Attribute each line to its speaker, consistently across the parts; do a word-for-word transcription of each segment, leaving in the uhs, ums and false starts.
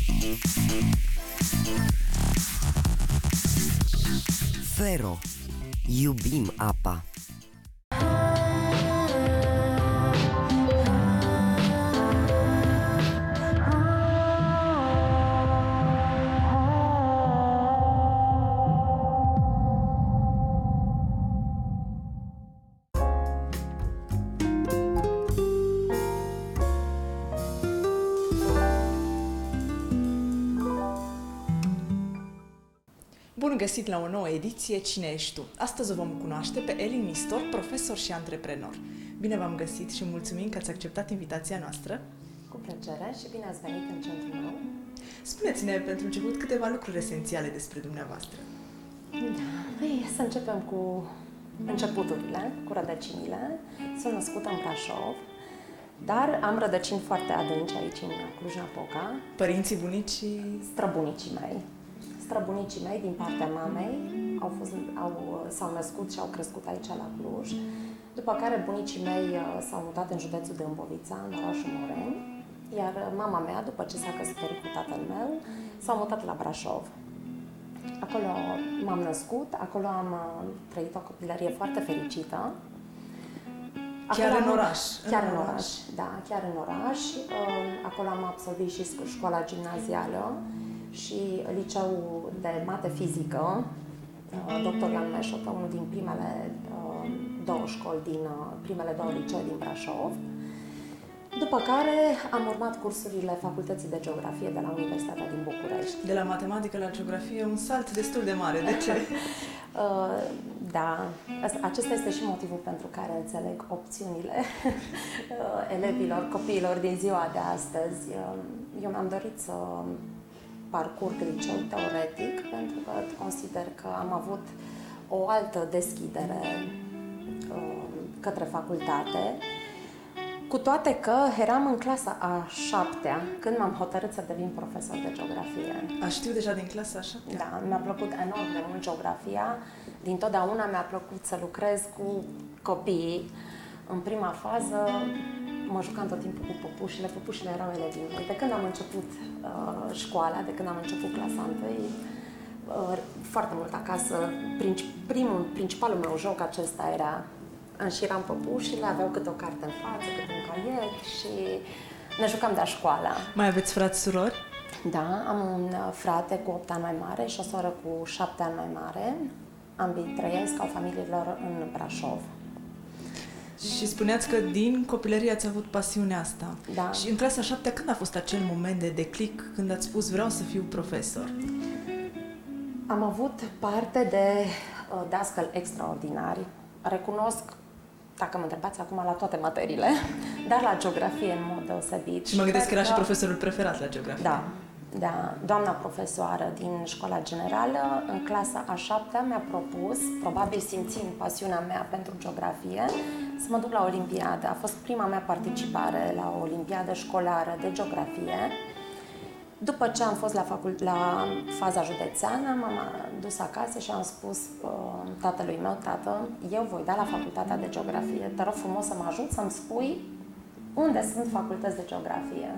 Speaker 1: Fero. Iubim apa.
Speaker 2: Bun găsit la o nouă ediție Cine ești tu? Astăzi o vom cunoaște pe Eli Nistor, profesor și antreprenor. Bine v-am găsit și mulțumim că ați acceptat invitația noastră.
Speaker 3: Cu plăcere și bine ați venit în centrul meu.
Speaker 2: Spuneți-ne pentru început câteva lucruri esențiale despre dumneavoastră.
Speaker 3: Da, păi, să începem cu începuturile, cu rădăcinile. Sunt născută în Brașov, dar am rădăcini foarte adânci aici în Cluj-Napoca.
Speaker 2: Părinții, bunicii?
Speaker 3: Străbunicii mei. Străbunicii mei, din partea mamei, au fost, au, s-au născut și au crescut aici la Cluj, după care bunicii mei s-au mutat în județul Dâmbovița, în orașul Moreni, iar mama mea, după ce s-a căsătorit cu tatăl meu, s-a mutat la Brașov. Acolo m-am născut, acolo am trăit o copilărie foarte fericită.
Speaker 2: Chiar
Speaker 3: acolo
Speaker 2: în
Speaker 3: am,
Speaker 2: oraș?
Speaker 3: Chiar
Speaker 2: în
Speaker 3: în
Speaker 2: oraș,
Speaker 3: oraș, da, chiar în oraș. Acolo am absolvit și școala gimnazială și liceul de mate-fizică, doctor Ioan Meșotă, unul din primele două școli, din primele două licee din Brașov. După care am urmat cursurile Facultății de Geografie de la Universitatea din București.
Speaker 2: De la matematică la geografie, un salt destul de mare. De ce?
Speaker 3: Da, acesta este și motivul pentru care înțeleg opțiunile elevilor, copiilor din ziua de astăzi. Eu mi-am dorit să parcurg liceul teoretic pentru că consider că am avut o altă deschidere către facultate, cu toate că eram în clasa a șaptea când m-am hotărât să devin profesor de geografie.
Speaker 2: A, știu deja din clasa a șaptea?
Speaker 3: Da, mi-a plăcut enorm de mult geografia. Dintotdeauna mi-a plăcut să lucrez cu copiii. În prima fază mă jucam tot timpul cu păpușile. Păpușile erau elevii mei. De când am început uh, școala, de când am început clasa întâi, uh, foarte mult acasă, primul, principalul meu joc acesta era: înșiram păpușile, aveau câte o carte în față, câte un caiet și ne jucam de-a școala.
Speaker 2: Mai aveți frați, surori?
Speaker 3: Da, am un frate cu opt ani mai mare și o soră cu șapte ani mai mare. Ambii trăiesc, au familiilor în Brașov.
Speaker 2: Și spuneați că din copilărie ați avut pasiunea asta.
Speaker 3: Da.
Speaker 2: Și în clasa a șaptea, când a fost acel moment de declic, când ați spus vreau să fiu profesor?
Speaker 3: Am avut parte de uh, dascăli extraordinari. Recunosc, dacă mă întrebați acum, la toate materiile, dar la geografie în mod deosebit.
Speaker 2: Și mă gândesc că era și profesorul preferat la geografie.
Speaker 3: Da, da. Doamna profesoară din școala generală, în clasa a șaptea, mi-a propus, probabil simțind pasiunea mea pentru geografie, să mă duc la Olimpiadă. A fost prima mea participare la o Olimpiadă școlară de geografie. După ce am fost la, facult- la faza județeană, m-am dus acasă și am spus uh, tatălui meu: tată, eu voi da la facultatea de geografie. Te rog frumos să mă ajut să-mi spui unde sunt facultăți de geografie.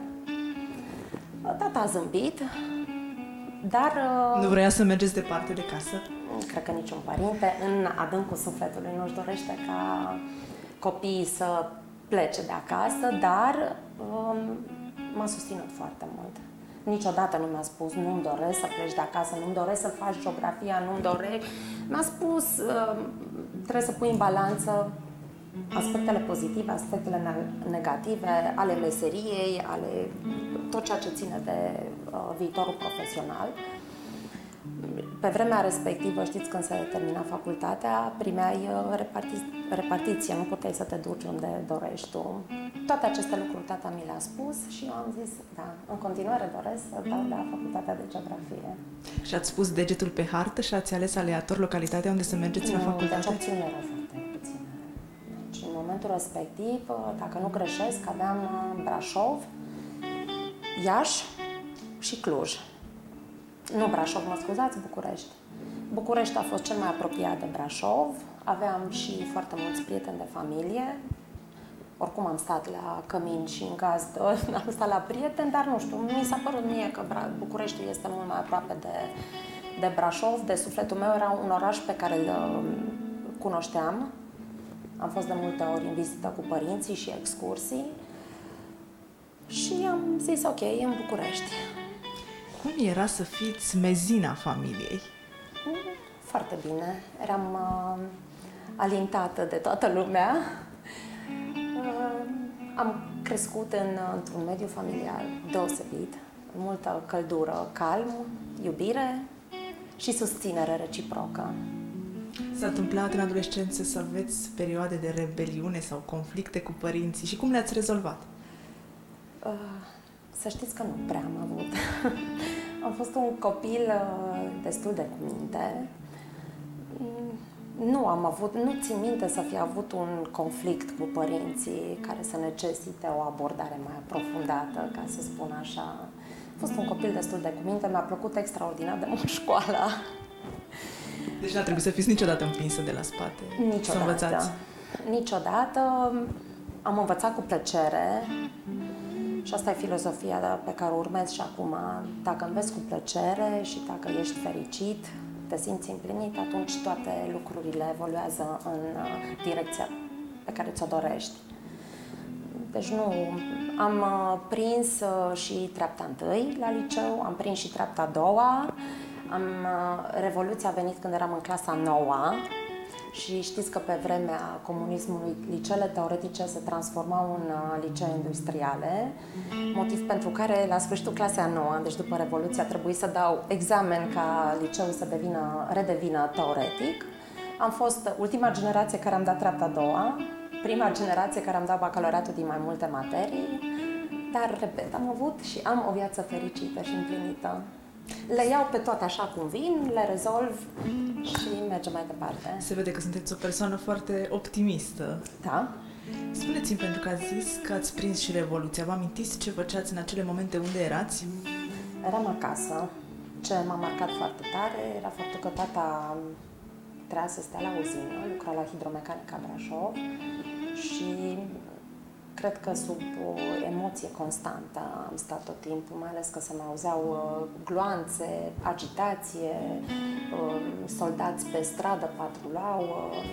Speaker 3: Tata a zâmbit, dar... Uh,
Speaker 2: nu vrea să mergeți departe de casă?
Speaker 3: Cred că niciun părinte, în adâncul sufletului, nu-și dorește ca copiii să plece de acasă, dar um, m-a susținut foarte mult. Niciodată nu mi-a spus: nu-mi doresc să pleci de acasă, nu-mi doresc să faci geografia, nu-mi doresc. Mi-a spus: uh, trebuie să pui în balanță aspectele pozitive, aspectele negative ale meseriei, ale tot ceea ce ține de uh, viitorul profesional. Pe vremea respectivă, știți, când se termina facultatea, primeai uh, reparti- repartiție, nu puteai să te duci unde dorești tu. Toate aceste lucruri tata mi le-a spus și eu am zis: da, în continuare doresc să dau la facultatea de geografie.
Speaker 2: Și ați pus degetul pe hartă și ați ales aleator localitatea unde să mergeți
Speaker 3: nu,
Speaker 2: la facultate?
Speaker 3: Deci opțiunile erau foarte puține. Deci, în momentul respectiv, dacă nu greșesc, aveam Brașov, Iași și Cluj. Nu Brașov, mă scuzați, București. București a fost cel mai apropiat de Brașov. Aveam și foarte mulți prieteni de familie. oricum am stat la cămin și în gazdă, am stat la prieteni, dar nu știu, mi s-a părut mie că Bucureștiul este mult mai aproape de, de Brașov, de sufletul meu. Era un oraș pe care îl cunoșteam. Am fost de multe ori în vizită cu părinții și excursii și am zis ok, în București.
Speaker 2: Cum era să fiți mezina familiei?
Speaker 3: Foarte bine. Eram uh, alintată de toată lumea. Uh, am crescut în, într-un mediu familial deosebit, multă căldură, calm, iubire și susținere reciprocă.
Speaker 2: S-a întâmplat în adolescență să aveți perioade de rebeliune sau conflicte cu părinții și cum le-ați rezolvat?
Speaker 3: Uh, să știți că nu prea am avut. Am fost un copil uh, destul de cu minte. Nu am avut, nu țin minte să fi avut un conflict cu părinții care să necesite o abordare mai aprofundată, ca să spun așa. Am fost un copil destul de cu minte, mi-a plăcut extraordinar de mult școala.
Speaker 2: Deci n-a trebuit să fiți niciodată împinsă de la spate?
Speaker 3: Niciodată.
Speaker 2: Să învățați?
Speaker 3: Niciodată. Am învățat cu plăcere și asta e filozofia pe care o urmez și acum. Dacă înveți cu plăcere și dacă ești fericit, te simți împlinit, atunci toate lucrurile evoluează în direcția pe care ți-o dorești. Deci nu, am prins și treapta întâi la liceu, am prins și treapta a doua, am, Revoluția a venit când eram în clasa noua și știți că pe vremea comunismului liceele teoretice se transformau în licee industriale, motiv pentru care la sfârșitul clasei a noua, deci după Revoluție, a trebuit să dau examen ca liceul să devină, redevină teoretic. Am fost ultima generație care am dat treapta a doua, prima generație care am dat bacalaureatul din mai multe materii, dar, repet, am avut și am o viață fericită și împlinită. Le iau pe toate așa cum vin, le rezolv și mergem mai departe.
Speaker 2: Se vede că sunteți o persoană foarte optimistă.
Speaker 3: Da.
Speaker 2: Spuneți-mi, pentru că ați zis că ați prins și Revoluția, vă amintiți ce făceați în acele momente unde erați?
Speaker 3: Eram acasă. Ce m-a marcat foarte tare era faptul că tata trebuia să stea la uzină, lucra la Hidromecanica Brașov și cred că sub o emoție constantă am stat tot timpul, mai ales că se mai auzeau uh, gloanțe, agitație, uh, soldați pe stradă patrulau uh,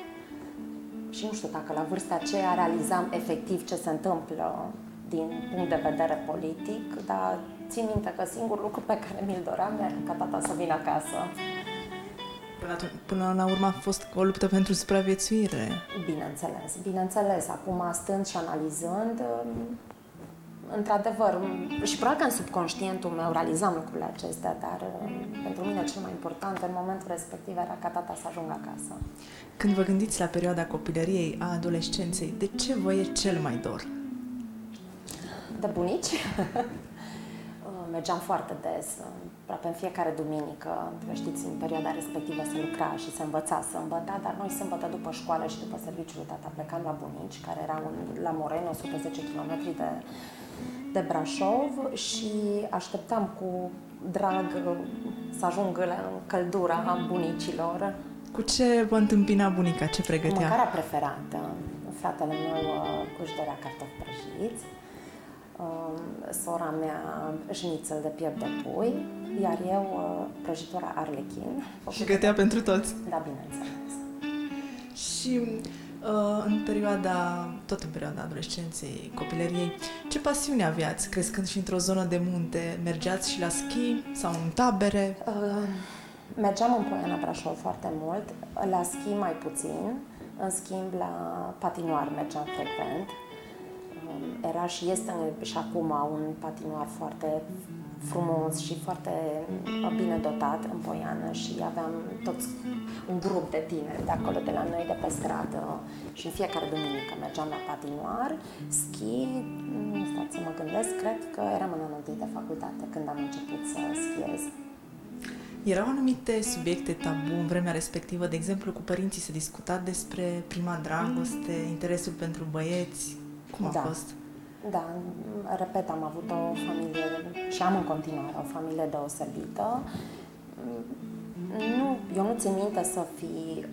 Speaker 3: și nu știu dacă la vârsta aceea realizam efectiv ce se întâmplă din punct de vedere politic, dar țin minte că singurul lucru pe care mi-l doream era ca tata să vină acasă.
Speaker 2: Până, până la urmă a fost o luptă pentru supraviețuire.
Speaker 3: Bineînțeles, bineînțeles. Acum, stând și analizând, într-adevăr, și probabil că în subconștientul meu realizam lucrurile acestea, dar pentru mine cel mai important în momentul respectiv era ca tata să ajungă acasă.
Speaker 2: Când vă gândiți la perioada copilăriei, a adolescenței, de ce vă e cel mai dor?
Speaker 3: De bunici. Mergeam foarte des, aproape în fiecare duminică, știți, în perioada respectivă se lucra și se învăța sâmbătă, dar noi sâmbătă după școală și după serviciul tata plecam la bunici, care erau la Moreni, o sută zece kilometri de, de Brașov și așteptam cu drag să ajung la căldura bunicilor.
Speaker 2: Cu ce vă întâmpina bunica? Ce pregătea?
Speaker 3: Mâncarea preferată. Fratele meu își dorea cartofi prăjiți, sora mea șnițel de piept de pui, iar eu prăjitura arlechin.
Speaker 2: Și gătea pentru toți.
Speaker 3: Da, bineînțeles.
Speaker 2: Și uh, în perioada, tot în perioada adolescenței, copilăriei, ce pasiune aveați crescând și într-o zonă de munte? Mergeați și la schi sau în tabere?
Speaker 3: Uh, mergeam în Poiana Brașov foarte mult, la schi mai puțin, în schimb la patinoar mergeam frecvent. Era și este și acum un patinoar foarte frumos și foarte bine dotat în Poiană și aveam toți un grup de tineri de acolo, de la noi, de pe stradă și în fiecare duminică mergeam la patinoar, schi, nu stați să mă gândesc, cred că eram în anul întâi de facultate când am început să schiez.
Speaker 2: Erau anumite subiecte tabu în vremea respectivă, de exemplu, cu părinții se discuta despre prima dragoste, interesul pentru băieți. Cum a
Speaker 3: da.
Speaker 2: fost?
Speaker 3: Da, repet, am avut o familie și am în continuare o familie deosebită. Nu, eu nu țin minte să fi,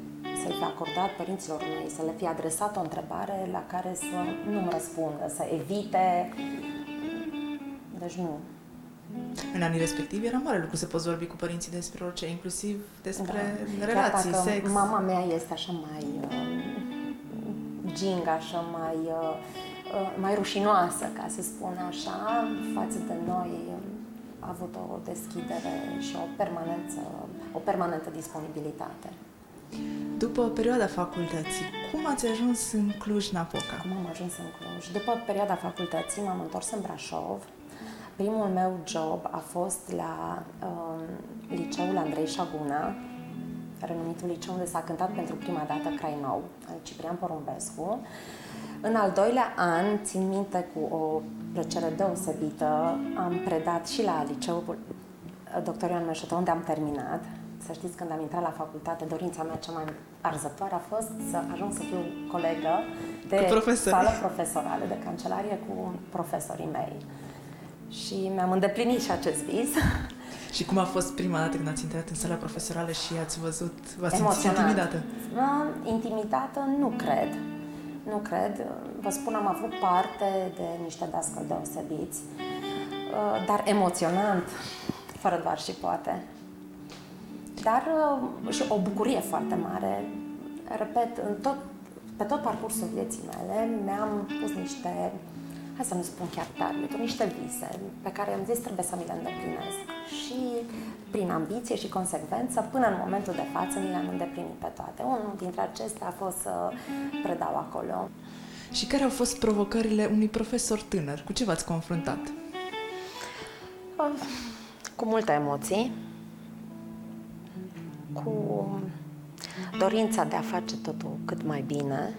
Speaker 3: să-i fi acordat părinților mei, să le fi adresat o întrebare la care să nu-mi răspundă, să evite. Deci nu.
Speaker 2: În anii respectivi era mare lucru să poți vorbi cu părinții despre orice, inclusiv despre
Speaker 3: Da.
Speaker 2: relații,
Speaker 3: Chiar dacă
Speaker 2: sex.
Speaker 3: mama mea este așa mai uh, ginga, așa mai, uh, uh, mai rușinoasă, ca să spun așa, față de noi, a avut o deschidere și o permanență, o permanentă disponibilitate.
Speaker 2: După perioada facultății, cum ați ajuns în Cluj-Napoca?
Speaker 3: Cum am ajuns în Cluj? După perioada facultății m-am întors în Brașov. Primul meu job a fost la um, liceul Andrei Șaguna, renumitul liceu unde s-a cântat pentru prima dată Crai Nou, al Ciprian Porumbescu. În al doilea an, țin minte cu o plăcere deosebită, am predat și la liceul doctor Ioan Meșută, unde am terminat. Să știți, când am intrat la facultate, dorința mea cea mai arzătoare a fost să ajung să fiu colegă de sală profesorală, de cancelarie cu profesorii mei. Și mi-am îndeplinit și acest vis.
Speaker 2: Și cum a fost prima dată când ați intrat în sala profesorală și ați văzut, v-ați simțit intimidată?
Speaker 3: Intimidată nu cred. Nu cred. Vă spun, am avut parte de niște dascăli deosebiți, dar emoționant, fără doar și poate. Dar și o bucurie foarte mare. Repet, în tot, pe tot parcursul vieții mele mi-am pus niște, hai să nu spun chiar targeturi, niște vise pe care am zis trebuie să mi le îndeplinesc. Și prin ambiție și consecvență, până în momentul de față, mi le-am îndeplinit pe toate. Unul dintre acestea a fost să predau acolo.
Speaker 2: Și care au fost provocările unui profesor tânăr? Cu ce v-ați confruntat?
Speaker 3: Cu multe emoții, cu dorința de a face totul cât mai bine,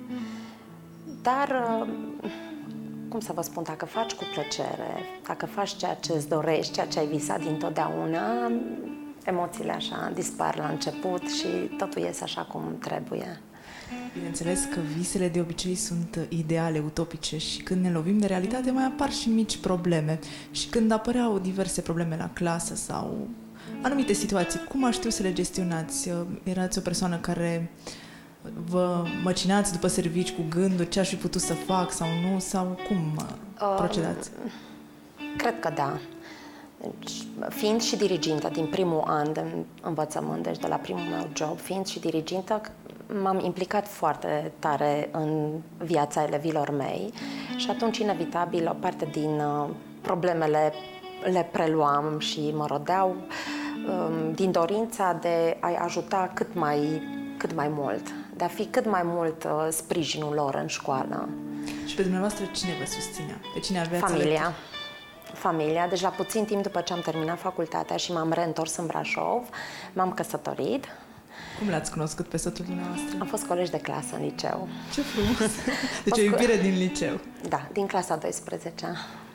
Speaker 3: dar, cum să vă spun, dacă faci cu plăcere, dacă faci ceea ce îți dorești, ceea ce ai visat dintotdeauna, emoțiile așa dispar la început și totul iese așa cum trebuie.
Speaker 2: Bineînțeles că visele de obicei sunt ideale, utopice și când ne lovim de realitate mai apar și mici probleme. Și când apăreau diverse probleme la clasă sau anumite situații, cum aș știu să le gestionați? Erați o persoană care vă măcinați după servici cu gânduri ce aș fi putut să fac sau nu? Sau cum uh, procedați?
Speaker 3: Cred că da. Deci, fiind și dirigintă din primul an de învățământ, deci de la primul meu job, fiind și dirigintă, m-am implicat foarte tare în viața elevilor mei și atunci, inevitabil, o parte din uh, problemele le preluam și mă rodeau um, din dorința de a-i ajuta cât mai, cât mai mult, de a fi cât mai mult uh, sprijinul lor în școală.
Speaker 2: Și pe dumneavoastră cine vă susținea? Pe cine aveați
Speaker 3: Familia.
Speaker 2: alături?
Speaker 3: Familia. Deci la puțin timp după ce am terminat facultatea și m-am reîntors în Brașov, m-am căsătorit.
Speaker 2: Cum l-ați cunoscut pe soțul dumneavoastră?
Speaker 3: Am fost colegi de clasă în liceu.
Speaker 2: Ce frumos! Deci o iubire din liceu.
Speaker 3: Da, din clasa a douăsprezecea.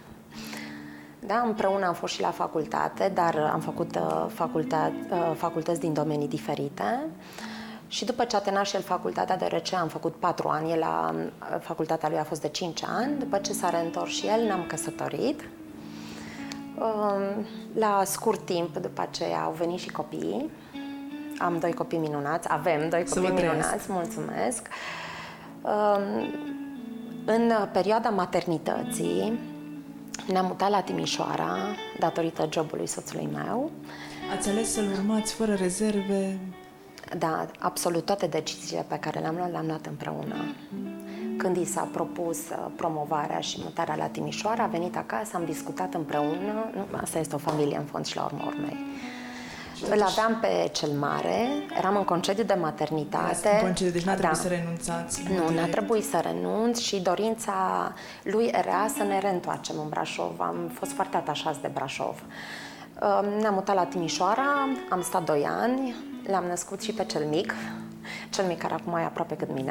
Speaker 3: Da, împreună am fost și la facultate, dar am făcut uh, facultate, uh, facultăți din domenii diferite. Și după ce a terminat și el facultatea, deoarece am făcut patru ani, el la uh, facultatea lui a fost de cinci ani, după ce s-a reîntors și el, ne-am căsătorit. Uh, la scurt timp după aceea au venit și copiii. Am doi copii minunați, avem doi copii minunați, mulțumesc. Uh, în perioada maternității ne-am mutat la Timișoara, datorită jobului soțului meu.
Speaker 2: Ați ales să-l urmați fără rezerve?
Speaker 3: Da, absolut toate deciziile pe care le-am luat, le-am luat împreună. Când i s-a propus promovarea și mutarea la Timișoara, a venit acasă, am discutat împreună. Asta este o familie în fond și la urma urmei. Îl aveam pe cel mare, eram în concediu de maternitate.
Speaker 2: În concediu, deci n-a trebuit
Speaker 3: da.
Speaker 2: să renunțați?
Speaker 3: Nu, n-a trebuit să renunț și dorința lui era să ne reîntoarcem în Brașov. Am fost foarte atașați de Brașov. Ne-am mutat la Timișoara, am stat doi ani, l-am născut și pe cel mic, cel mic care acum e aproape cât mine.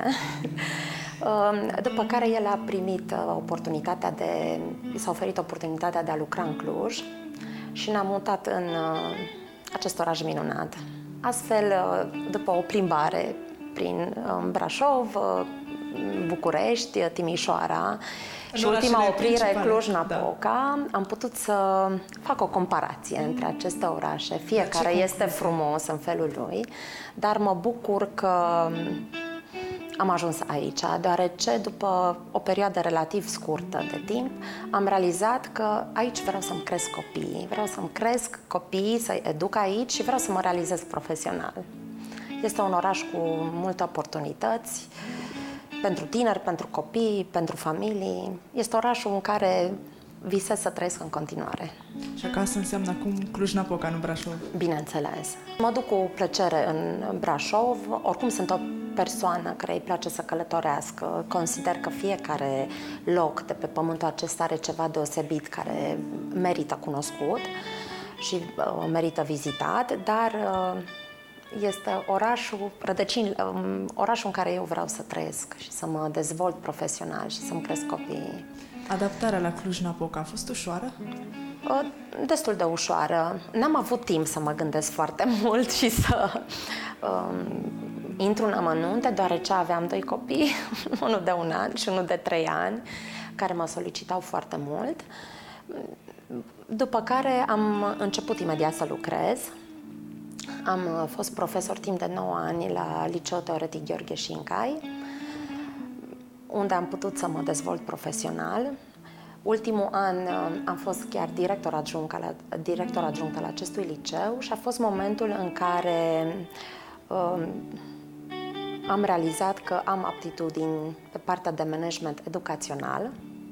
Speaker 3: După care el a primit oportunitatea de, i s-a oferit oportunitatea de a lucra în Cluj și ne-am mutat în acest oraș minunat. Astfel, după o plimbare prin Brașov, București, Timișoara
Speaker 2: În
Speaker 3: și ultima
Speaker 2: orașele
Speaker 3: oprire
Speaker 2: principale,
Speaker 3: Cluj-Napoca, da. Am putut să fac o comparație între aceste orașe. Fiecare este frumos în felul lui, dar mă bucur că am ajuns aici, deoarece după o perioadă relativ scurtă de timp am realizat că aici vreau să-mi cresc copiii, vreau să-mi cresc copiii, să-i educ aici și vreau să mă realizez profesional. Este un oraș cu multe oportunități pentru tineri, pentru copii, pentru familii. Este orașul în care visez să trăiesc în continuare.
Speaker 2: Și acasă înseamnă acum Cluj-Napoca, nu Brașov?
Speaker 3: Bineînțeles. Mă duc cu plăcere în Brașov. Oricum sunt o persoană care îi place să călătorească. Consider că fiecare loc de pe pământul acesta are ceva deosebit care merită cunoscut și uh, merită vizitat, dar uh, este orașul, rădăcini, uh, orașul în care eu vreau să trăiesc și să mă dezvolt profesional și să-mi cresc copiii.
Speaker 2: Adaptarea la Cluj-Napoca a fost ușoară?
Speaker 3: Destul de ușoară. N-am avut timp să mă gândesc foarte mult și să um, intru în amănunte, deoarece aveam doi copii, unul de un an și unul de trei ani, care mă solicitau foarte mult. După care am început imediat să lucrez. Am fost profesor timp de nouă ani la Liceul Teoretic Gheorghe Șincai, unde am putut să mă dezvolt profesional. Ultimul an am fost chiar director adjunct la, director adjunct al acestui liceu și a fost momentul în care uh, am realizat că am aptitudini pe partea de management educațional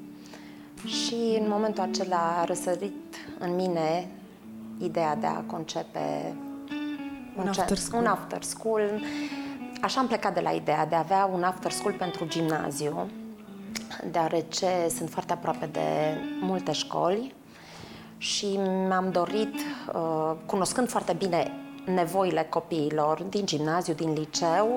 Speaker 3: și în momentul acela a răsărit în mine ideea de a concepe
Speaker 2: un after school.
Speaker 3: Un after school. Așa am plecat de la ideea de a avea un after school pentru gimnaziu, deoarece sunt foarte aproape de multe școli și mi-am dorit, cunoscând foarte bine nevoile copiilor din gimnaziu, din liceu,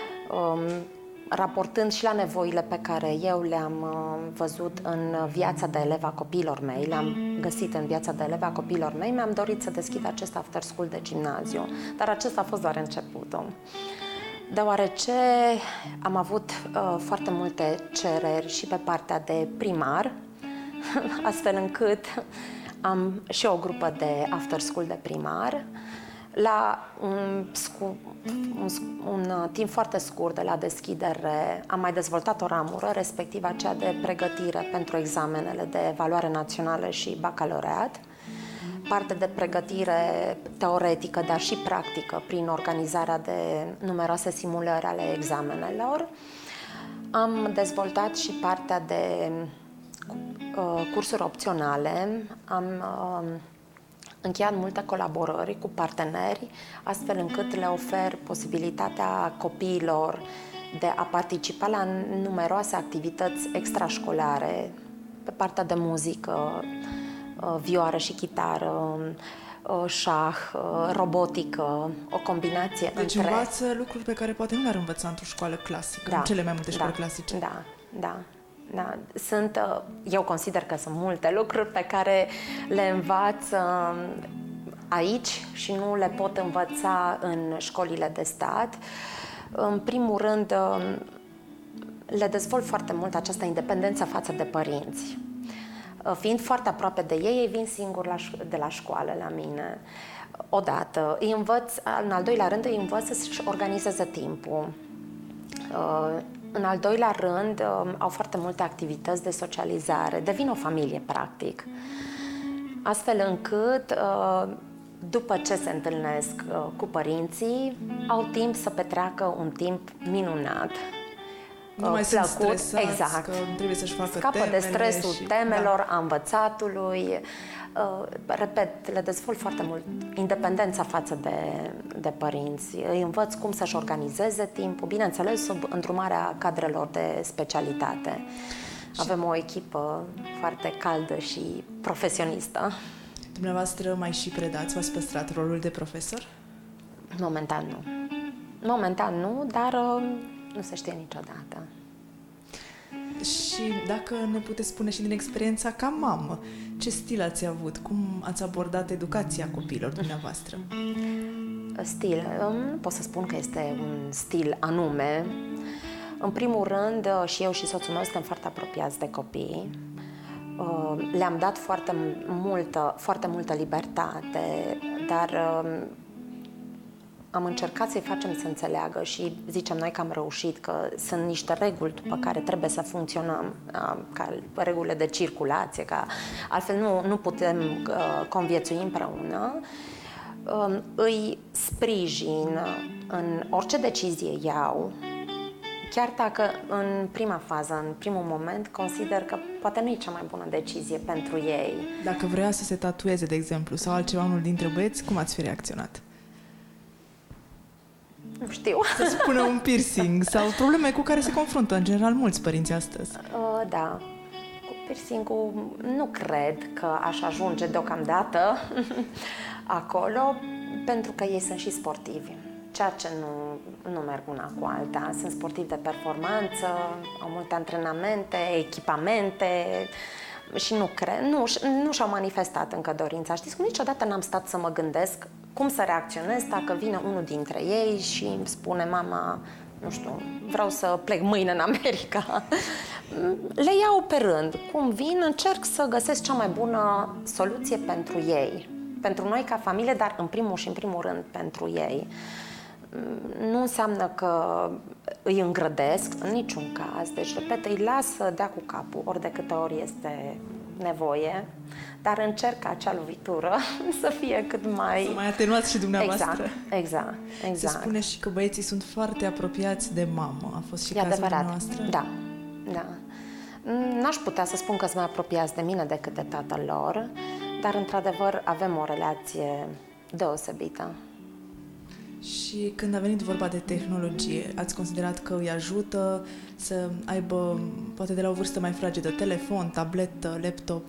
Speaker 3: raportând și la nevoile pe care eu le-am văzut în viața de elev a copiilor mei, le-am găsit în viața de elev a copiilor mei, mi-am dorit să deschid acest after school de gimnaziu, dar acesta a fost doar începutul. Deoarece am avut uh, foarte multe cereri și pe partea de primar, astfel încât am și o grupă de after school de primar. La un, scu, un, un timp foarte scurt de la deschidere am mai dezvoltat o ramură, respectiv aceea de pregătire pentru examenele de evaluare națională și bacalaureat, parte de pregătire teoretică, dar și practică, prin organizarea de numeroase simulări ale examenelor. Am dezvoltat și partea de uh, cursuri opționale, am uh, încheiat multe colaborări cu parteneri, astfel încât le ofer posibilitatea copiilor de a participa la numeroase activități extrașcolare, pe partea de muzică, vioară și chitară, șah, robotică, o combinație
Speaker 2: deci
Speaker 3: între...
Speaker 2: învață lucruri pe care poate nu le-ar învăța într-o școală clasică,
Speaker 3: da,
Speaker 2: în cele mai multe școli
Speaker 3: da,
Speaker 2: clasice.
Speaker 3: Da, da, da. Sunt, eu consider că sunt multe lucruri pe care le învață aici și nu le pot învăța în școlile de stat. În primul rând, le dezvolt foarte mult această independență față de părinți. Fiind foarte aproape de ei, ei vin singuri la, de la școală la mine. Odată, îi învăț, în al doilea rând, îi învăț să-și organizeze timpul. În al doilea rând, au foarte multe activități de socializare, devin o familie, practic. Astfel încât, după ce se întâlnesc cu părinții, au timp să petreacă un timp minunat.
Speaker 2: Nu mai
Speaker 3: plăcut,
Speaker 2: sunt stresați,
Speaker 3: exact.
Speaker 2: că trebuie să-și facă
Speaker 3: Scapă
Speaker 2: temele
Speaker 3: de stresul
Speaker 2: și...
Speaker 3: temelor,
Speaker 2: da.
Speaker 3: a învățatului. Uh, repet, le dezvolt foarte mult independența față de, de părinți. Îi învăț cum să-și organizeze timpul, bineînțeles sub îndrumarea cadrelor de specialitate. Și... Avem o echipă foarte caldă și profesionistă.
Speaker 2: Dumneavoastră mai și predați? V-ați păstrat rolul de profesor?
Speaker 3: Momentan nu. Momentan nu, dar uh, nu se știe niciodată.
Speaker 2: Și dacă ne puteți spune și din experiența ca mamă, ce stil ați avut? Cum ați abordat educația copiilor dumneavoastră?
Speaker 3: Stil, nu pot să spun că este un stil anume. În primul rând, și eu și soțul meu suntem foarte apropiați de copii. Le-am dat foarte multă, foarte multă libertate, dar am încercat să-i facem să înțeleagă și zicem noi că am reușit, că sunt niște reguli după care trebuie să funcționăm, ca regulile de circulație, că altfel nu, nu putem conviețui împreună. Îi sprijin în orice decizie iau, chiar dacă în prima fază, în primul moment, consider că poate nu e cea mai bună decizie pentru ei.
Speaker 2: Dacă vrea să se tatueze, de exemplu, sau altceva unul dintre băieți, cum ați fi reacționat?
Speaker 3: Nu știu.
Speaker 2: Să spună un piercing sau probleme cu care se confruntă în general mulți părinți astăzi.
Speaker 3: Uh, da. Cu piercing-ul nu cred că aș ajunge deocamdată acolo, pentru că ei sunt și sportivi, ceea ce nu, nu merg una cu alta. Sunt sportivi de performanță, au multe antrenamente, echipamente și nu cred, nu, nu și-au manifestat încă dorința. Știți cum niciodată n-am stat să mă gândesc cum să reacționez dacă vine unul dintre ei și îmi spune: mama, nu știu, vreau să plec mâine în America. Le iau pe rând. Cum vin, încerc să găsesc cea mai bună soluție pentru ei. Pentru noi ca familie, dar în primul și în primul rând pentru ei. Nu înseamnă că îi îngrădesc în niciun caz. Deci, repet, îi las să dea cu capul ori de câte ori este nevoie, dar încerc ca acea lovitură să fie cât mai...
Speaker 2: Să mai atenuați și dumneavoastră.
Speaker 3: Exact, exact, exact.
Speaker 2: Se spune și că băieții sunt foarte apropiați de mamă. A fost și cazul dumneavoastră?
Speaker 3: Da, da. N-aș putea să spun că sunt mai apropiați de mine decât de tatăl lor, dar într-adevăr avem o relație deosebită.
Speaker 2: Și când a venit vorba de tehnologie, ați considerat că îi ajută să aibă, poate de la o vârstă mai fragedă, telefon, tabletă, laptop?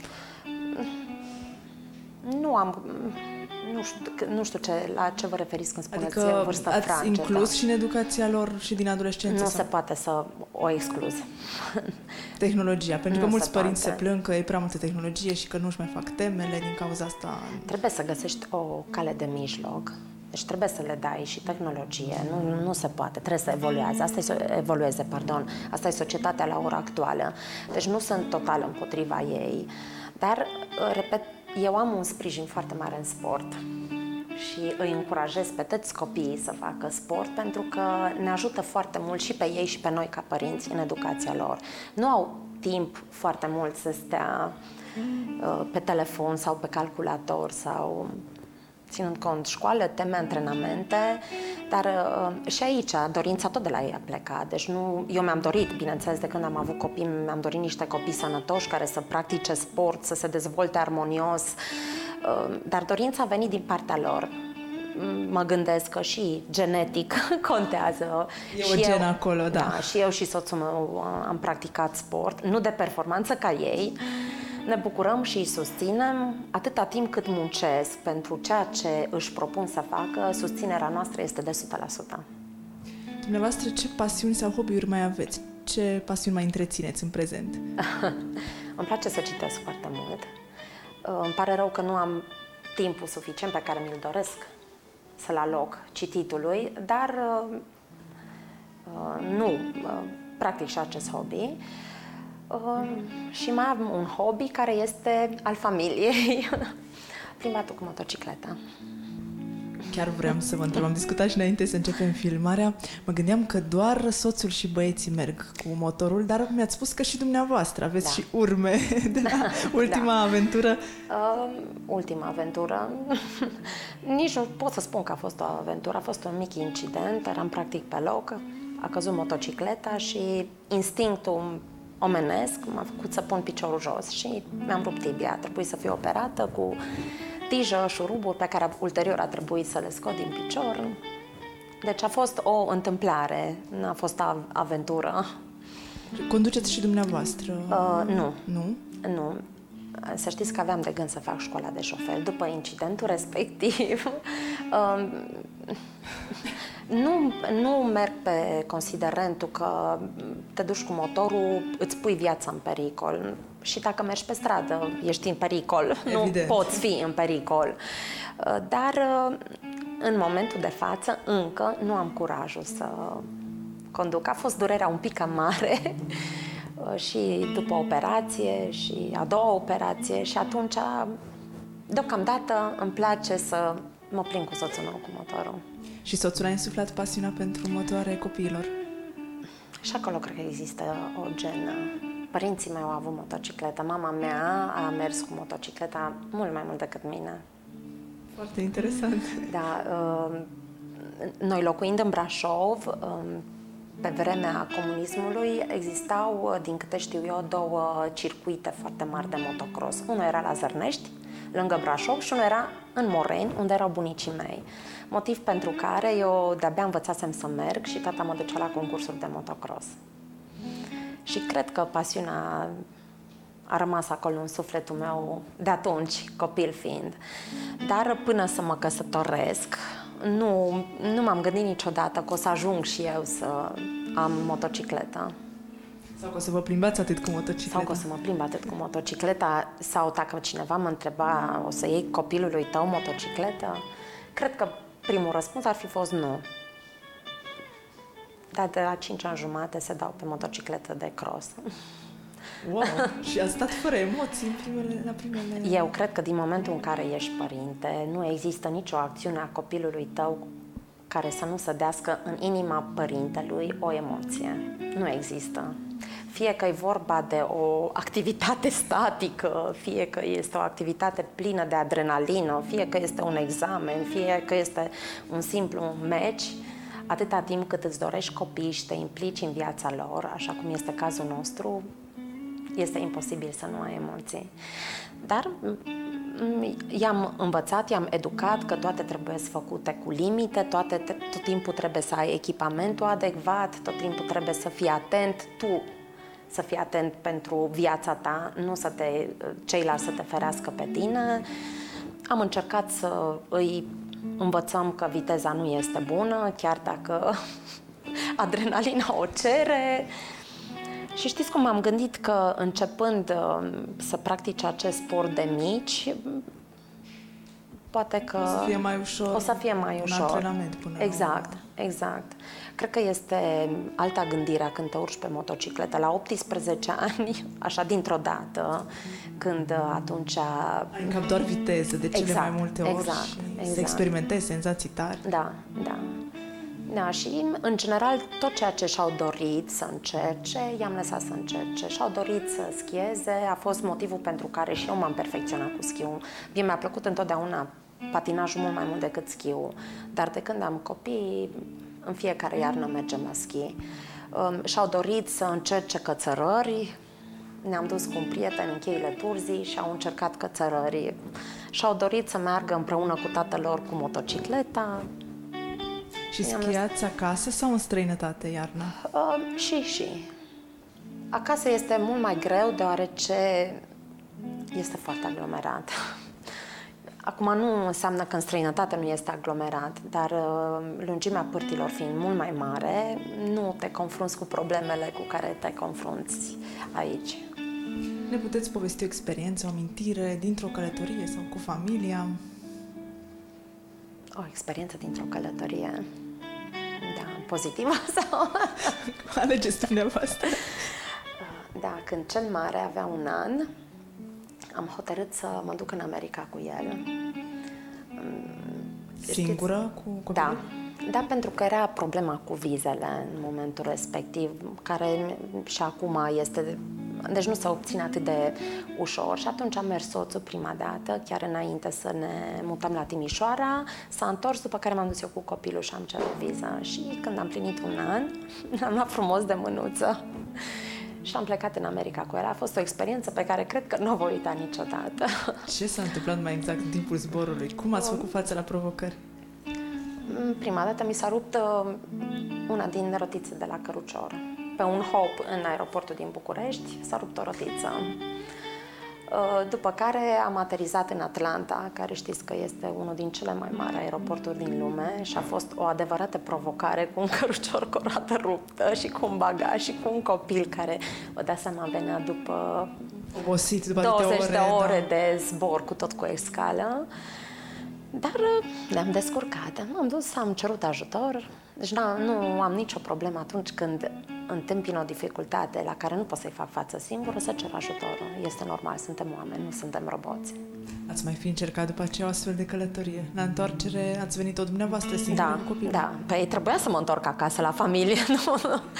Speaker 3: Nu am... Nu știu, nu știu ce, la ce vă referiți când spuneți
Speaker 2: adică
Speaker 3: vârstă
Speaker 2: ați
Speaker 3: fragedă.
Speaker 2: inclus și în educația lor și din adolescență?
Speaker 3: Nu
Speaker 2: sau?
Speaker 3: se poate să o excluz.
Speaker 2: Tehnologia, pentru
Speaker 3: Nu
Speaker 2: că mulți
Speaker 3: se
Speaker 2: părinți
Speaker 3: poate.
Speaker 2: se plâng că e prea multă tehnologie și că nu-și mai fac temele din cauza asta.
Speaker 3: Trebuie să găsești o cale de mijloc. Deci trebuie să le dai și tehnologie. Nu, nu se poate. Trebuie să evolueze. Asta e, evolueze, pardon. Asta e societatea la ora actuală. Deci nu sunt total împotriva ei. Dar, repet, eu am un sprijin foarte mare în sport și îi încurajez pe toți copiii să facă sport, pentru că ne ajută foarte mult și pe ei și pe noi ca părinți în educația lor. Nu au timp foarte mult să stea uh, pe telefon sau pe calculator sau... ținând cont școală, teme, antrenamente, dar uh, și aici dorința tot de la ei a plecat. Deci nu, eu mi-am dorit, bineînțeles, de când am avut copii, mi-am dorit niște copii sănătoși care să practice sport, să se dezvolte armonios, uh, dar dorința a venit din partea lor. Mă gândesc că și genetic contează.
Speaker 2: E
Speaker 3: și
Speaker 2: o genă
Speaker 3: eu,
Speaker 2: acolo, da.
Speaker 3: da. Și eu și soțul meu am practicat sport, nu de performanță ca ei. Ne bucurăm și îi susținem atâta timp cât muncesc pentru ceea ce își propun să facă, susținerea noastră este de o sută la sută.
Speaker 2: Dumneavoastră, ce pasiuni sau hobby-uri mai aveți? Ce pasiuni mai întrețineți în prezent?
Speaker 3: Îmi place să citesc foarte mult. Îmi pare rău că nu am timpul suficient pe care mi-l doresc să-l aloc cititului, dar nu practic și acest hobby. Uh, și mai am un hobby care este al familiei, plimbatul cu motocicleta.
Speaker 2: Chiar vreau să vă întreb, am discutat și înainte să începem filmarea, mă gândeam că doar soțul și băieții merg cu motorul, dar mi-ați spus că și dumneavoastră aveți da. și urme de la ultima da. aventură.
Speaker 3: Uh, ultima aventură, nici nu pot să spun că a fost o aventură, a fost un mic incident, eram practic pe loc, a căzut motocicleta și instinctul omenesc m-a făcut să pun piciorul jos și mi-am rupt tibia. A trebuit să fiu operată cu tijă, șuruburi pe care ulterior a trebuit să le scot din picior. Deci a fost o întâmplare, nu a fost o aventură.
Speaker 2: Conduceți și dumneavoastră?
Speaker 3: Uh, nu.
Speaker 2: Nu?
Speaker 3: Nu. Să știți că aveam de gând să fac școala de șofer după incidentul respectiv. Uh, Nu, nu merg pe considerentul că te duci cu motorul, îți pui viața în pericol. Și dacă mergi pe stradă, ești în pericol. Evident. Nu poți fi în pericol. Dar în momentul de față încă nu am curajul să conduc. A fost durerea un pic cam mare și după operație și a doua operație și atunci, deocamdată, îmi place să mă plimb cu soțul meu cu motorul.
Speaker 2: Și soțul a insuflat pasiunea pentru motoare copiilor?
Speaker 3: Și acolo cred că există o genă. Părinții mei au avut motocicletă. Mama mea a mers cu motocicleta mult mai mult decât mine.
Speaker 2: Foarte interesant.
Speaker 3: Da. Noi locuind în Brașov, pe vremea comunismului, existau, din câte știu eu, două circuite foarte mari de motocross. Unul era la Zărnești, lângă Brașov, și unul era în Moreni, unde erau bunicii mei. Motiv pentru care eu de-abia învățasem să merg și tata mă ducea la concursuri de motocross. Și cred că pasiunea a rămas acolo în sufletul meu de atunci, copil fiind. Dar până să mă căsătoresc, nu, nu m-am gândit niciodată că o să ajung și eu să am motocicletă.
Speaker 2: Sau că o să vă plimbați atât cu motocicleta.
Speaker 3: Sau că o să mă plimb atât cu motocicleta. Sau dacă cineva mă întreba, o să iei copilului tău motocicletă? Cred că primul răspuns ar fi fost nu. Dar de la cinci ani jumate se dau pe motocicletă de cross.
Speaker 2: Wow! Și a stat fără emoții în primele, la primele...
Speaker 3: Eu cred că din momentul în care ești părinte, nu există nicio acțiune a copilului tău care să nu sădească în inima părintelui o emoție. Nu există. Fie că e vorba de o activitate statică, fie că este o activitate plină de adrenalină, fie că este un examen, fie că este un simplu meci, atâta timp cât îți dorești copii și te implici în viața lor, așa cum este cazul nostru, este imposibil să nu ai emoții. Dar i-am învățat, i-am educat că toate trebuie să făcute cu limite, toate, tot timpul trebuie să ai echipamentul adecvat, tot timpul trebuie să fii atent, tu să fii atent pentru viața ta, nu să te, ceilalți să te ferească pe tine. Am încercat să îi învățăm că viteza nu este bună, chiar dacă adrenalina o cere. Și știți cum am gândit că începând să practice acest sport de mici, poate că
Speaker 2: o să fie mai ușor.
Speaker 3: O să fie mai ușor.
Speaker 2: Un antrenament până
Speaker 3: Exact,
Speaker 2: la...
Speaker 3: exact. Cred că este alta gândirea când te urci pe motocicletă. La optsprezece ani, așa dintr-o dată, când atunci...
Speaker 2: Ai în cap doar viteză de cele
Speaker 3: exact,
Speaker 2: mai multe ori
Speaker 3: exact,
Speaker 2: și
Speaker 3: exact.
Speaker 2: să experimentezi senzații tari.
Speaker 3: Da, da. Da, și în general tot ceea ce și-au dorit să încerce, i-am lăsat să încerce. Și-au dorit să schieze, a fost motivul pentru care și eu m-am perfecționat cu schiul. Mie mi-a plăcut întotdeauna patinajul mult mai mult decât schiul, dar de când am copii, în fiecare iarnă mergem la schi. Um, și-au dorit să încerce cățărări, ne-am dus cu un prieten în cheile Turzii și au încercat cățărări. Și-au dorit să meargă împreună cu tatăl lor cu motocicleta.
Speaker 2: Și schiați acasă sau în străinătate iarna?
Speaker 3: Uh, și, și. Acasă este mult mai greu, deoarece este foarte aglomerat. Acum nu înseamnă că în străinătate nu este aglomerat, dar uh, lungimea pârtilor fiind mult mai mare, nu te confrunți cu problemele cu care te confrunți aici.
Speaker 2: Ne puteți povesti o experiență, o amintire dintr-o călătorie sau cu familia?
Speaker 3: O experiență dintr-o călătorie, da, pozitivă sau...
Speaker 2: Alegeți dumneavoastră.
Speaker 3: Da, când cel mare avea un an, am hotărât să mă duc în America cu el.
Speaker 2: Singură cu copilul?
Speaker 3: Da, da, pentru că era problema cu vizele în momentul respectiv, care și acum este... Deci nu se obține atât de ușor și atunci a mers soțul prima dată, chiar înainte să ne mutăm la Timișoara, s-a întors, după care m-am dus eu cu copilul și am cerut viză. Și când am plinit un an, l-am luat frumos de mânuță și am plecat în America cu el. A fost o experiență pe care cred că nu o voi uita niciodată.
Speaker 2: Ce s-a întâmplat mai exact în timpul zborului? Cum ați făcut față la provocări?
Speaker 3: Prima dată mi s-a rupt una din rotițe de la cărucior. Pe un hop în aeroportul din București s-a rupt o rotiță. După care am aterizat în Atlanta, care știți că este unul din cele mai mari aeroporturi din lume și a fost o adevărată provocare cu un cărucior cu o roată ruptă și cu un bagaj și cu un copil care, vă dați seama, venea după
Speaker 2: obosit, după
Speaker 3: douăzeci de ore
Speaker 2: da.
Speaker 3: de zbor, cu tot cu escală. Dar ne-am descurcat, m-am dus, am cerut ajutor, deci da, nu am nicio problemă atunci când întâmpin o dificultate la care nu pot să-i fac față singură, să cer ajutorul. Este normal, suntem oameni, nu suntem roboți.
Speaker 2: Ați mai fi încercat după aceea o astfel de călătorie? La întoarcere ați venit tot dumneavoastră singură
Speaker 3: Da,
Speaker 2: cu copilul?
Speaker 3: da, păi trebuia să mă întorc acasă la familie, nu?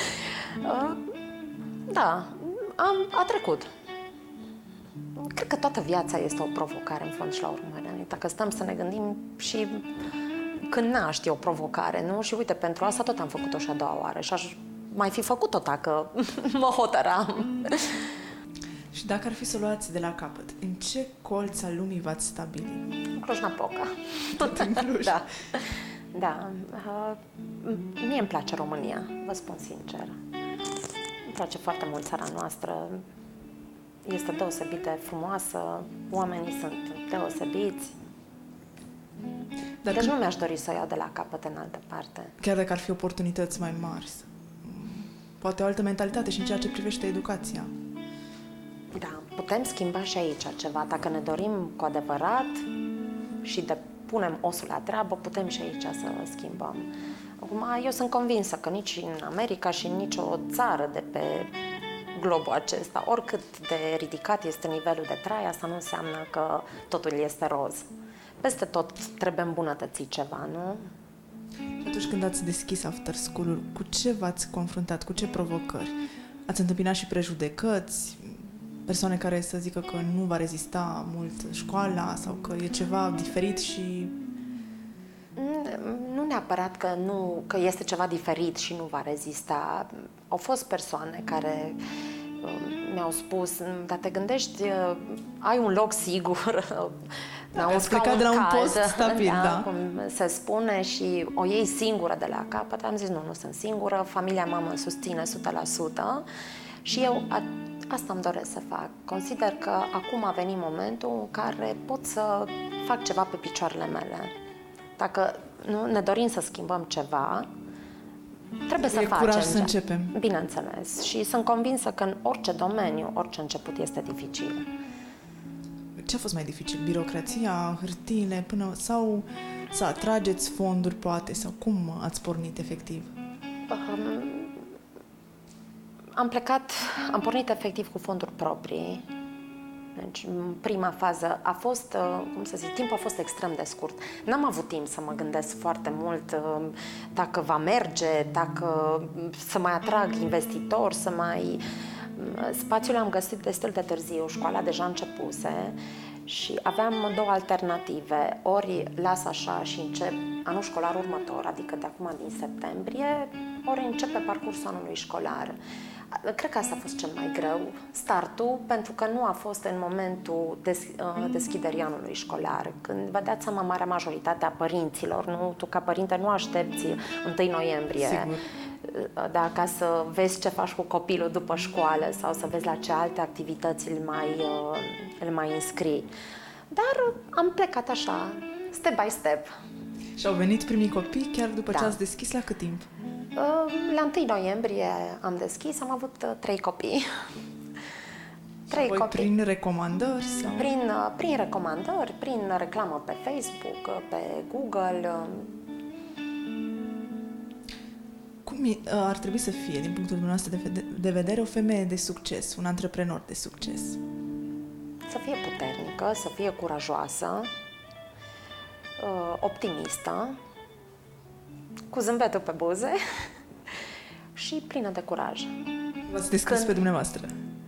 Speaker 3: Da, am, a trecut. Cred că toată viața este o provocare, în fond și la urmă. Dacă stăm să ne gândim și când naști e o provocare, nu? Și uite, pentru asta tot am făcut-o și a doua oară și aș mai fi făcut-o dacă mă hotăram.
Speaker 2: Și dacă ar fi să o luați de la capăt, în ce colț al lumii v-ați stabili?
Speaker 3: Cluj-Napoca.
Speaker 2: Tot în Cluj?
Speaker 3: Da. Da. Uh, mie îmi place România, vă spun sincer. Îmi place foarte mult țara noastră. Este deosebit de frumoasă, oamenii sunt deosebiți. Dacă... Deci nu mi-aș dori să o iau de la capăt în altă parte.
Speaker 2: Chiar dacă ar fi oportunități mai mari, poate o altă mentalitate și în ceea ce privește educația.
Speaker 3: Da, putem schimba și aici ceva. Dacă ne dorim cu adevărat și de punem osul la treabă, putem și aici să schimbăm. Acum, eu sunt convinsă că nici în America și în nicio țară de pe globul acesta, oricât de ridicat este nivelul de trai, asta nu înseamnă că totul este roz. Peste tot trebuie îmbunătățit ceva, nu?
Speaker 2: Atunci când ați deschis after school-ul, cu ce v-ați confruntat, cu ce provocări? Ați întâmpinat și prejudecăți, persoane care să zică că nu va rezista mult școala sau că e ceva diferit și...
Speaker 3: Nu neapărat că, nu, că este ceva diferit și nu va rezista. Au fost persoane care uh, mi-au spus, dar te gândești, uh, ai un loc sigur,
Speaker 2: da, un plecat de la un post stabil,
Speaker 3: da,
Speaker 2: da.
Speaker 3: cum se spune, și o iei singură de la capăt. Am zis, nu, nu sunt singură, familia mea mă susține o sută la sută și eu a, asta îmi doresc să fac. Consider că acum a venit momentul în care pot să fac ceva pe picioarele mele. Dacă nu, ne dorim să schimbăm ceva, trebuie să
Speaker 2: e
Speaker 3: facem.
Speaker 2: curaj să începem.
Speaker 3: Bineînțeles. Și sunt convinsă că în orice domeniu, orice început este dificil.
Speaker 2: Ce a fost mai dificil? Birocrația, hârtiile, până sau să atrageți fonduri, poate? Sau cum ați pornit efectiv?
Speaker 3: Um, am plecat, am pornit efectiv cu fonduri proprii. Deci, în prima fază a fost, cum să zic, timpul a fost extrem de scurt. N-am avut timp să mă gândesc foarte mult dacă va merge, dacă să mai atrag investitori, să mai... Spațiul am găsit destul de târziu, școala deja începuse și aveam două alternative. Ori las așa și încep anul școlar următor, adică de acum din septembrie, ori încep pe parcursul anului școlar. Cred că asta a fost cel mai greu, startul, pentru că nu a fost în momentul des, deschiderii anului școlar. Când vă dați seama, marea majoritate a părinților, nu? Tu ca părinte nu aștepți întâi noiembrie.
Speaker 2: Sigur.
Speaker 3: Da, ca să vezi ce faci cu copilul după școală sau să vezi la ce alte activități îl mai, îl mai înscrii. Dar am plecat așa, step by step.
Speaker 2: Și au venit primii copii chiar după
Speaker 3: Da.
Speaker 2: ce ați deschis? La cât timp?
Speaker 3: La întâi noiembrie am deschis, am avut trei copii. Trei
Speaker 2: Voi
Speaker 3: copii.
Speaker 2: prin recomandări? Sau?
Speaker 3: Prin, prin recomandări, prin reclamă pe Facebook, pe Google.
Speaker 2: Cum e- ar trebui să fie, din punctul dumneavoastră de vede- de vedere, o femeie de succes, un antreprenor de succes?
Speaker 3: Să fie puternică, să fie curajoasă, optimistă, cu zâmbetul pe buze și plină de curaj.
Speaker 2: V-ați descris
Speaker 3: Când-
Speaker 2: pe dumneavoastră.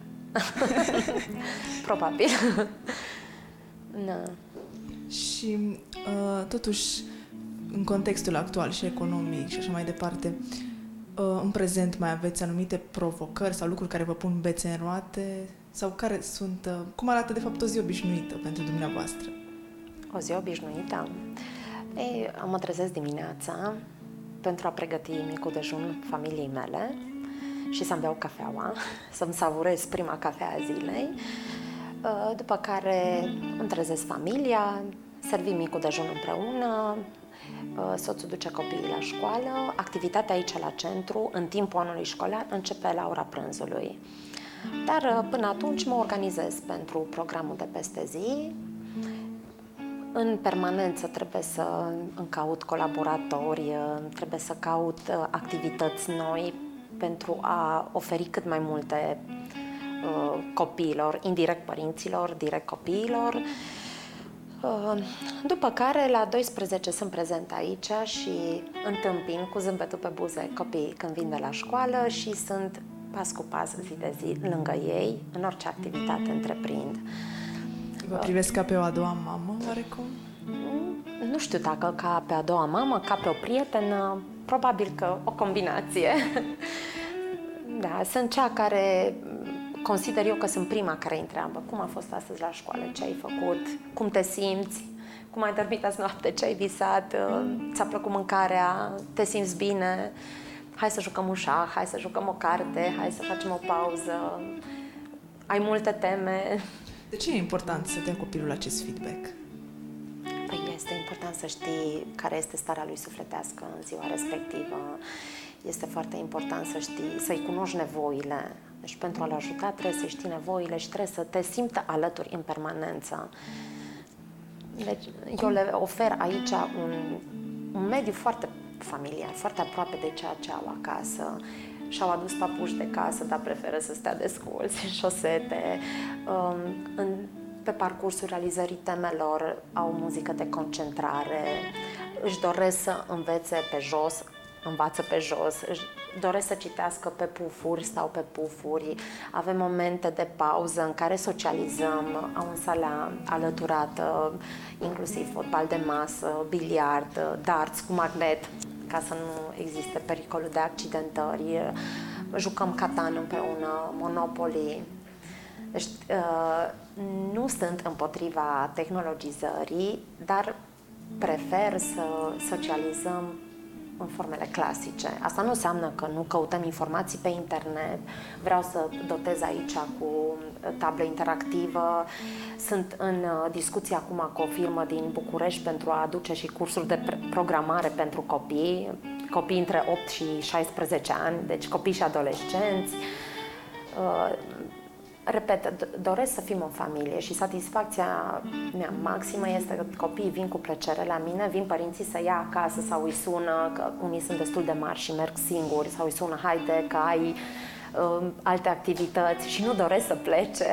Speaker 3: Probabil. Na.
Speaker 2: Și, uh, totuși, în contextul actual și economic și așa mai departe, uh, în prezent mai aveți anumite provocări sau lucruri care vă pun bețe în roate? Sau care sunt... Uh, cum arată, de fapt, o zi obișnuită pentru dumneavoastră?
Speaker 3: O zi obișnuită. Ei, mă trezesc dimineața pentru a pregăti micul dejun familiei mele și să-mi beau cafeaua, să-mi savurez prima cafea a zilei, după care îmi trezesc familia, servim micul dejun împreună, soțul duce copiii la școală, activitatea aici la centru, în timpul anului școlar, începe la ora prânzului. Dar până atunci mă organizez pentru programul de peste zi. În permanență trebuie să îmi caut colaboratori, trebuie să caut activități noi pentru a oferi cât mai multe uh, copiilor, indirect părinților, direct copiilor. Uh, după care, la doisprezece sunt prezent aici și întâmpin cu zâmbetul pe buze copiii când vin de la școală și sunt pas cu pas, zi de zi, lângă ei, în orice activitate întreprind.
Speaker 2: Vă privesc ca pe o a doua mamă, oarecum?
Speaker 3: Nu știu dacă ca pe a doua mamă, ca pe o prietenă, probabil că o combinație. Da, sunt cea care consider eu că sunt prima care îi întreabă cum a fost astăzi la școală, ce ai făcut, cum te simți, cum ai dormit azi noapte, ce ai visat, ți-a plăcut mâncarea, te simți bine, hai să jucăm un șah, hai să jucăm o carte, hai să facem o pauză, ai multe teme.
Speaker 2: De ce e important să dea copilul acest feedback?
Speaker 3: Păi este important să știi care este starea lui sufletească în ziua respectivă. Este foarte important să știi, să-i cunoști nevoile. Deci pentru a-l ajuta trebuie să știi nevoile și trebuie să te simtă alături în permanență. Deci eu le ofer aici un, un mediu foarte familiar, foarte aproape de ceea ce au acasă. Și-au adus papuși de casă, dar preferă să stea desculți în șosete. Um, în, pe parcursul realizării temelor au muzică de concentrare, își doresc să învețe pe jos, învață pe jos, își doresc să citească pe pufuri, stau pe pufuri, avem momente de pauză în care socializăm, au în sala alăturată, inclusiv fotbal de masă, biliard, darts cu magnet, ca să nu existe pericolul de accidentări, jucăm Catan împreună, Monopoly. Deci, nu sunt împotriva tehnologizării, dar prefer să socializăm în formele clasice. Asta nu înseamnă că nu căutăm informații pe internet. Vreau să dotez aici cu tablă interactivă. Sunt în discuție acum cu o firmă din București pentru a aduce și cursuri de programare pentru copii, copii între opt și șaisprezece ani, deci copii și adolescenți. Repet, doresc să fim o familie și satisfacția mea maximă este că copiii vin cu plăcere la mine, vin părinții să ia acasă sau îi sună, că unii sunt destul de mari și merg singuri, sau îi sună, haide că ai uh, alte activități și nu doresc să plece.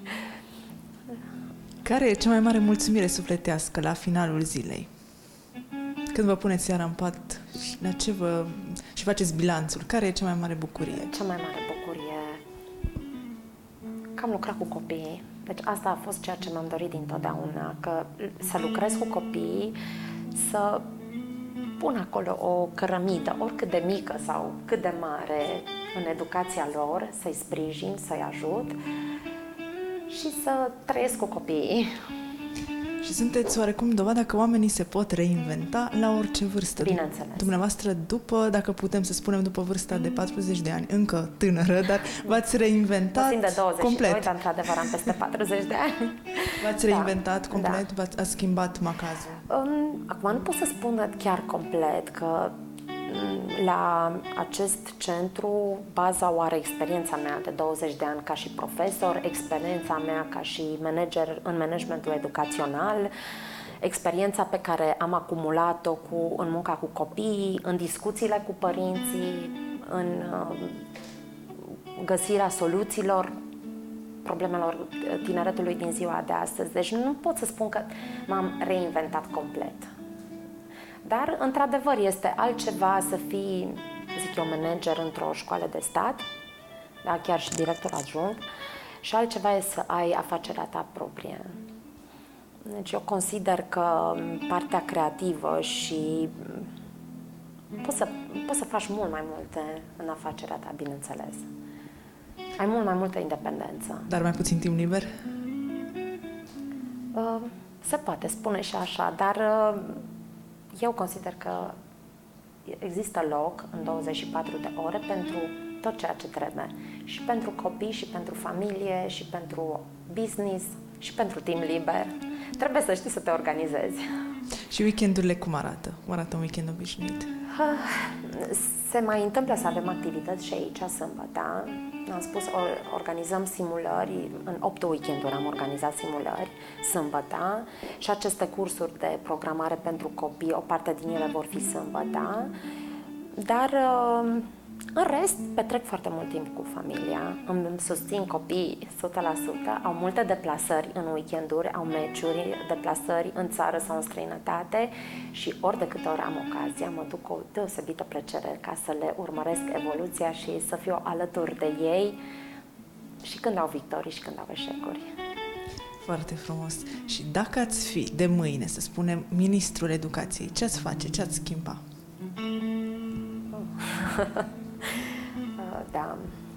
Speaker 2: Care e cea mai mare mulțumire sufletească la finalul zilei? Când vă puneți seara în pat și, la ce vă, și faceți bilanțul, care e cea mai mare bucurie?
Speaker 3: Cea mai mare bucurie că am lucrat cu copiii. Deci asta a fost ceea ce mi-am dorit dintotdeauna, că să lucrez cu copiii, să pun acolo o cărămidă, oricât de mică sau cât de mare, în educația lor, să-i sprijin, să-i ajut și să trăiesc cu copiii.
Speaker 2: Și sunteți oarecum dovada că oamenii se pot reinventa la orice vârstă.
Speaker 3: Bineînțeles.
Speaker 2: Dumneavoastră, după, dacă putem să spunem, după vârsta de patruzeci de ani, încă tânără, dar v-ați reinventat
Speaker 3: de douăzeci și doi,
Speaker 2: complet.
Speaker 3: dar într-adevăr am peste patruzeci de ani.
Speaker 2: V-ați
Speaker 3: Da,
Speaker 2: reinventat complet?
Speaker 3: da.
Speaker 2: V-ați, ați schimbat macazul?
Speaker 3: Um, acum nu pot să spun chiar complet că la acest centru baza o are experiența mea de douăzeci de ani ca și profesor, experiența mea ca și manager în managementul educațional, experiența pe care am acumulat-o cu, în munca cu copiii, în discuțiile cu părinții, în uh, găsirea soluțiilor problemelor tineretului din ziua de astăzi. Deci nu pot să spun că m-am reinventat complet. Dar, într-adevăr, este altceva să fii, zic eu, manager într-o școală de stat, da, chiar și director adjunct, și altceva e să ai afacerea ta proprie. Deci eu consider că partea creativă și poți să, poți să faci mult mai multe în afacerea ta, bineînțeles. Ai mult mai multă independență.
Speaker 2: Dar mai puțin timp liber?
Speaker 3: Uh, se poate spune și așa, dar uh, eu consider că există loc în douăzeci și patru de ore pentru tot ceea ce trebuie. Și pentru copii, și pentru familie, și pentru business, și pentru timp liber. Trebuie să știi să te organizezi.
Speaker 2: Și weekendurile cum arată? Cum arată un weekend obișnuit?
Speaker 3: Se mai întâmplă să avem activități și aici sâmbătă. Am spus, organizăm simulări, în opt weekenduri am organizat simulări sâmbătă și aceste cursuri de programare pentru copii, o parte din ele vor fi sâmbătă, dar în rest petrec foarte mult timp cu familia, îmi susțin copiii o sută la sută, au multe deplasări în weekenduri, au meciuri, deplasări în țară sau în străinătate și ori de câte ori am ocazia, mă duc cu o deosebită plăcere ca să le urmăresc evoluția și să fiu alături de ei și când au victorii și când au eșecuri.
Speaker 2: Foarte frumos. Și dacă ați fi de mâine, să spunem, ministrul educației, ce ați face, ce ați schimba?
Speaker 3: Da.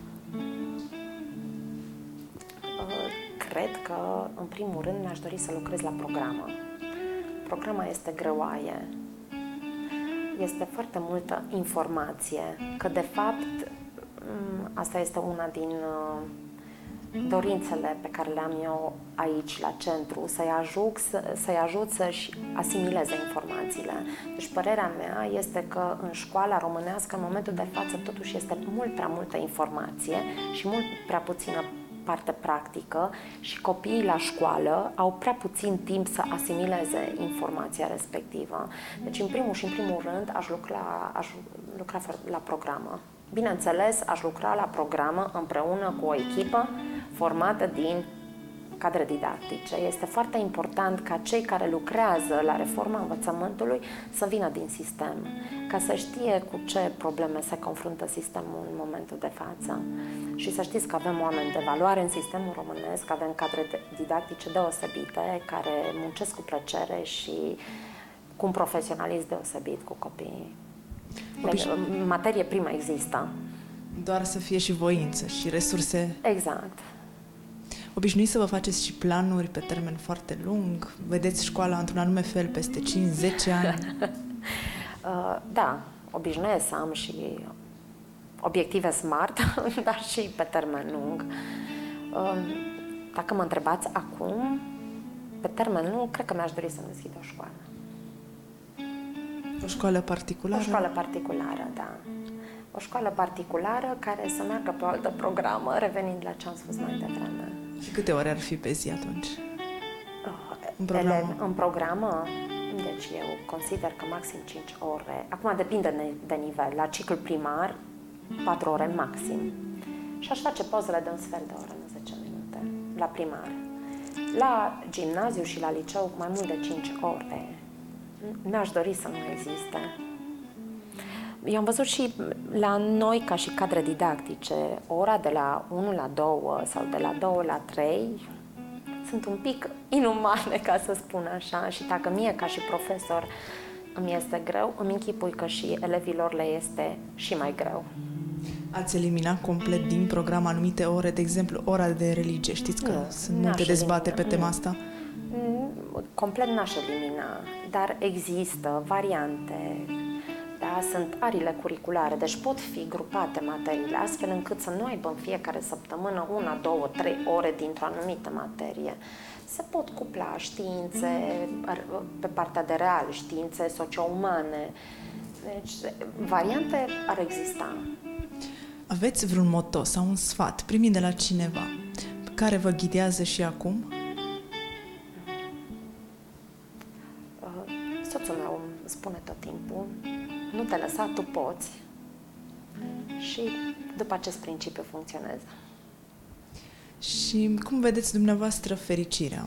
Speaker 3: Cred că, în primul rând, mi-aș dori să lucrez la programă. Programa este greoaie. Este foarte multă informație, că, de fapt, asta este una din dorințele pe care le am eu aici, la centru, să-i ajut, să, să-i ajut să-și asimileze informațiile. Deci părerea mea este că în școala românească, în momentul de față, totuși este mult prea multă informație și mult prea puțină parte practică și copiii la școală au prea puțin timp să asimileze informația respectivă. Deci, în primul și în primul rând, aș lucra, aș lucra la programă. Bineînțeles, aș lucra la programă împreună cu o echipă formată din cadre didactice. Este foarte important ca cei care lucrează la reforma învățământului să vină din sistem, ca să știe cu ce probleme se confruntă sistemul în momentul de față. Și să știți că avem oameni de valoare în sistemul românesc, avem cadre didactice deosebite, care muncesc cu plăcere și cu un profesionalism deosebit cu copiii. Deci, materie primă există.
Speaker 2: Doar să fie și voință și resurse.
Speaker 3: Exact.
Speaker 2: Obișnuiți să vă faceți și planuri pe termen foarte lung? Vedeți școala într-un anume fel peste cinci zece ani?
Speaker 3: Da, obișnuiesc să am și obiective smart, dar și pe termen lung. Dacă mă întrebați acum, pe termen lung, cred că mi-aș dori să-mi deschid o școală.
Speaker 2: O școală particulară?
Speaker 3: O școală particulară, da. O școală particulară care să meargă pe o altă programă, revenind la ce am spus mai devreme.
Speaker 2: Și câte ore ar fi pe zi atunci?
Speaker 3: Uh,
Speaker 2: în programă?
Speaker 3: Elev, în programă? Deci eu consider că maxim cinci ore. Acum depinde de nivel. La ciclu primar, patru ore maxim. Și aș face pauzele de un sfert de oră, nu zece minute, la primar. La gimnaziu și la liceu, mai mult de cinci ore. Mi-aș dori să nu existe. Eu am văzut și la noi, ca și cadre didactice, ora de la unu la doi sau de la doi la trei sunt un pic inumane, ca să spun așa, și dacă mie, ca și profesor, îmi este greu, îmi închipui că și elevilor le este și mai greu.
Speaker 2: Ați eliminat complet din program anumite ore, de exemplu, ora de religie? Știți că nu, sunt multe dezbateri pe tema asta?
Speaker 3: Complet n-aș elimina, dar există variante. Da, sunt ariile curriculare, deci pot fi grupate materiile astfel încât să nu aibă în fiecare săptămână una, două, trei ore dintr-o anumită materie. Se pot cupla științe pe partea de real, științe socio-umane. Deci, variante ar exista.
Speaker 2: Aveți vreun moto sau un sfat primit de la cineva care vă ghidează și acum?
Speaker 3: Soțul meu îmi spune tot timpul: nu te lăsa, tu poți. Și după acest principiu funcționează.
Speaker 2: Și cum vedeți dumneavoastră fericirea?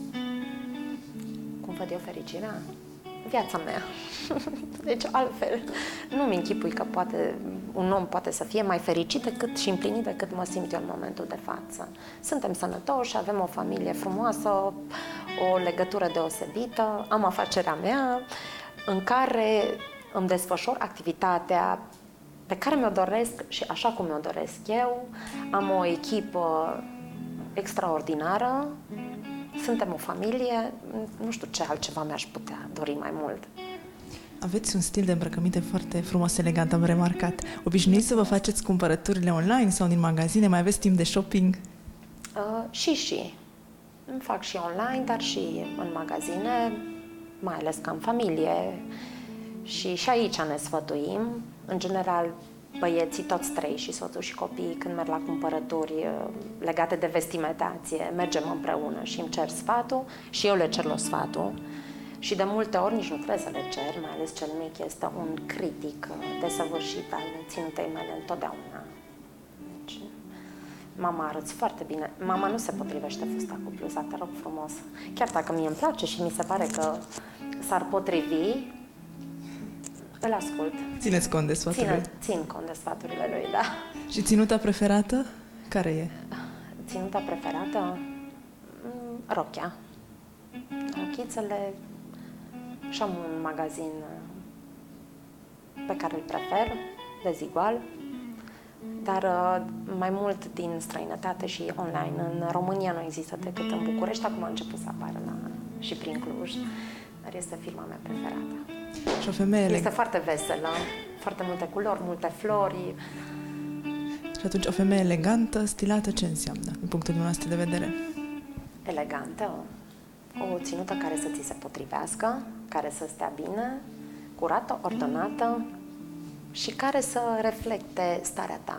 Speaker 3: Cum văd eu fericirea? Viața mea. Deci altfel. Nu-mi închipui că poate, un om poate să fie mai fericit decât și împlinit decât mă simt eu în momentul de față. Suntem sănătoși, avem o familie frumoasă, o legătură deosebită, am afacerea mea în care îmi desfășor activitatea pe care mi-o doresc și așa cum mi-o doresc eu. Am o echipă extraordinară, suntem o familie, nu știu ce altceva mi-aș putea dori mai mult.
Speaker 2: Aveți un stil de îmbrăcăminte foarte frumos, elegant, am remarcat. Obișnuiți să vă faceți cumpărăturile online sau din magazine? Mai aveți timp de shopping?
Speaker 3: Uh, și și. Îmi fac și online, dar și în magazine, mai ales că am familie Și și aici ne sfătuim. În general, băieții, toți trei, și soțul și copiii, când merg la cumpărături legate de vestimentație, mergem împreună și îmi cer sfatul și eu le cer lor sfatul. Și de multe ori nici nu trebuie să le cer, mai ales cel mic este un critic desăvârșit al ținutei mele întotdeauna. Deci, mama, arăți foarte bine. Mama, nu se potrivește fusta cu bluza, te rog frumos. Chiar dacă mie îmi place și mi se pare că s-ar potrivi, îl ascult.
Speaker 2: Țineți cont de sfatul lui.
Speaker 3: Țin cont de sfaturile lui, da.
Speaker 2: Și ținuta preferată? Care e?
Speaker 3: Ținuta preferată? Rochia. Rochițele. Și am un magazin pe care îl prefer, Desigual, dar mai mult din străinătate și online. În România nu există decât în București, acum a început să apară la, și prin Cluj, dar este firma mea preferată.
Speaker 2: Și o femeie
Speaker 3: este foarte veselă, foarte multe culori, multe flori.
Speaker 2: Și atunci o femeie elegantă, stilată, ce înseamnă, din punctul dumneavoastră de vedere?
Speaker 3: Elegantă, o ținută care să ți se potrivească, care să stea bine, curată, ordonată și care să reflecte starea ta.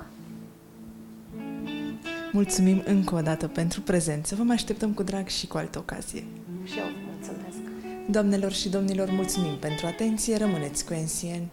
Speaker 2: Mulțumim încă o dată pentru prezență. Vă mai așteptăm cu drag și cu altă ocazie.
Speaker 3: Și eu vă mulțumesc.
Speaker 2: Doamnelor și domnilor, mulțumim pentru atenție. Rămâneți cu N C N.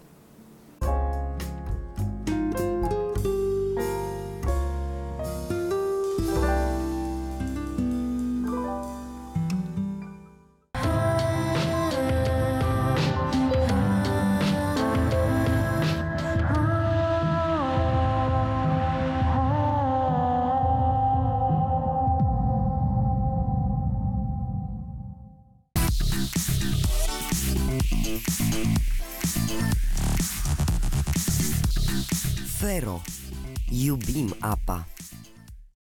Speaker 1: Fero. Iubim apa.